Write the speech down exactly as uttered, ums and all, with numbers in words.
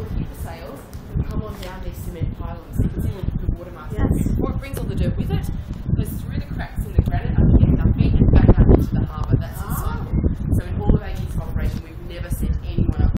hit the sails and come on down these cement pylons. You can see them